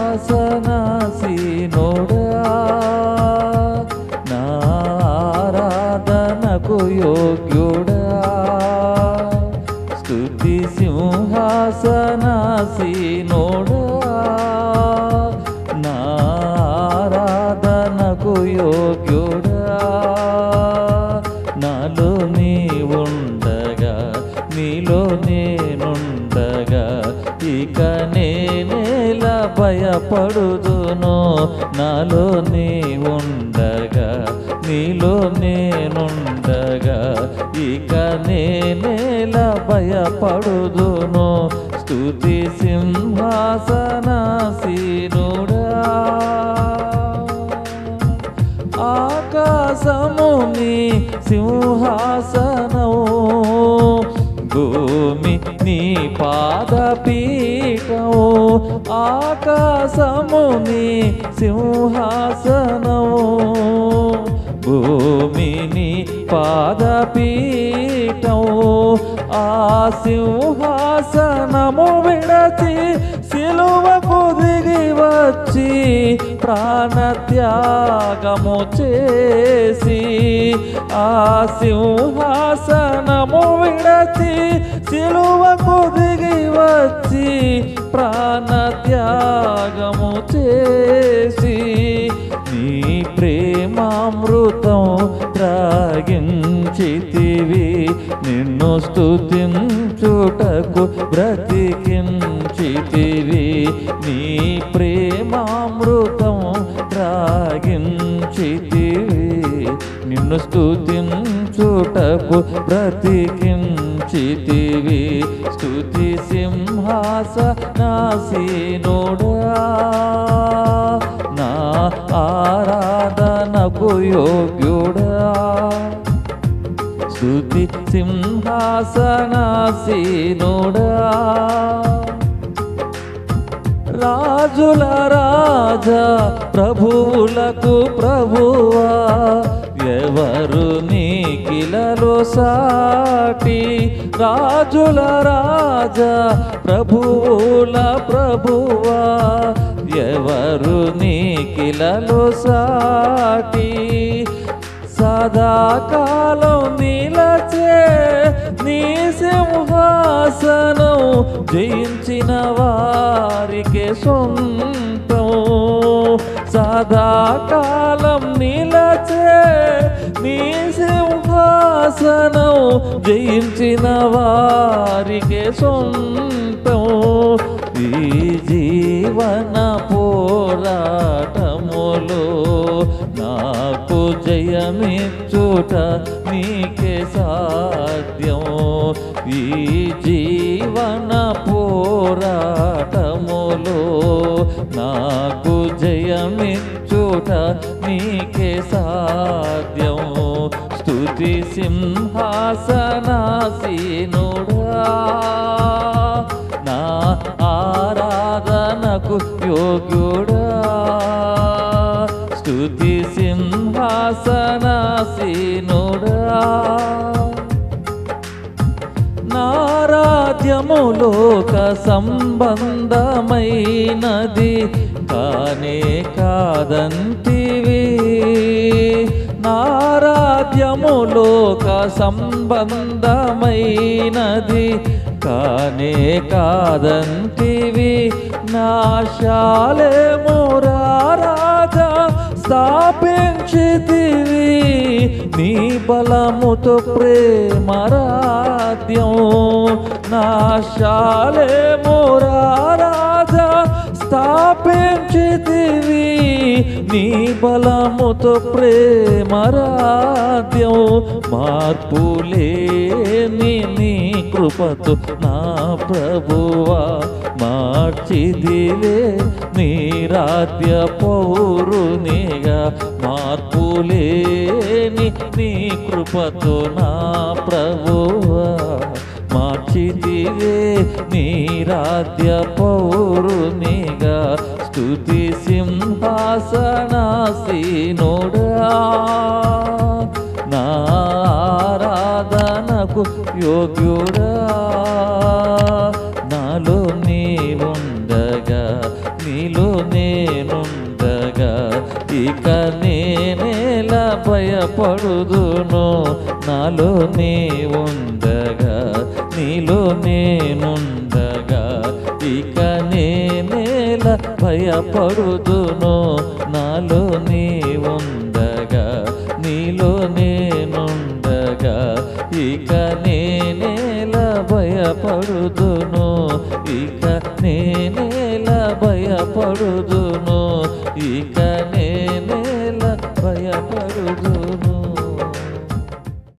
సింహాసనాసీనుడా నా ఆరాధనకు యోగ్యుడా స్తుతి సింహాసనాసీనుడా నా ఆరాధనకు యోగ్యుడా నాలో నీ ఉండగా నీలో నేనుండగా ఇక నేనేలా భయపడుదును నాలో నీ ఉండగా నీలో నేనుండగా ఇక నేనేలా భయపడుదును స్తుతి సింహాసనాసీనుడా ఆకాశము నీ సింహాసనము భూమి నీ పాదపీఠము ఆకాశము నీ సింహాసనము భూమి నీ పాదపీఠము ఆ సింహాసనము విడచి సిలువకు దిగి వచ్చి ప్రాణత్యాగము చేసి ఆ సింహాసనము విడచి సిలువకు దిగి వచ్చి ప్రాణత్యాగము చేసి నీ ప్రేమామృతం త్రాగించితివి నిన్ను స్తుతించుటకు బ్రతికించితివి నీ ప్రేమామృతం త్రాగించితివి నిన్ను స్తుతించుటకు బ్రతికించితివి స్తుతి సింహాసనాసీనుడా నా ఆరాధనకు యోగ్యుడా స్తుతి సింహాసనాసీనుడా రాజుల రాజా ప్రభువులకు ప్రభువా ఎవరు నీకిలలో సాటి రాజుల రాజా ప్రభువుల ప్రభువా ఎవరు నీకిలలో సాటి సదాకాలం నిలచే నీ సింహాసనం జయించిన వారికి సొంతం సదాకాలం నిలచే నీ సింహాసనం జయించిన వారికి సొంతం ఈ జీవన పోరాటములో నాకు జయమిచ్చుట నీకే సాధ్యం ఈ జీవన పోరాటములో నాకు జయమిచ్చుట నీకే సాధ్యం స్తుతి సింహాసనాసీనుడా నా ఆరాధనకు యోగ్యుడా స్తుతి సింహాసనాసీనుడా నా రాజ్యము లోక సంబంధమైనది కానే కాదంటివి నా రాజ్యము లోక సంబంధమైనది కానే కాదంటివి నా శాలేము రాజా స్థాపించితివి నీ బలముతో ప్రేమరాధ్యం నా శాలేము రాజా స్థాపించితివి నీ బలముతో ప్రేమరాధ్యం మార్పులేని నీ కృపతో నా ప్రభువా మార్చిదిలే నీ రాజ్య పౌరునిగా మార్పులేని నీ కృపతో నా ప్రభువా మార్చిదిలే నీ రాజ్య పౌరునిగా స్తుతి సింహాసనాసీనుడా నా ఆరాధనకు యోగ్యుడా నాలో నీ ఉండగా నీలో నే భయపడుదును నాలో నీ ఉండగా నీలో నేనుండగా ఇక నేనేల భయపడుదును నాలో నీ ఉండగా నీలో నేనుండగా ఇక నేనేల భయపడుదును ఇక నేనేల భయపడుదును ఇక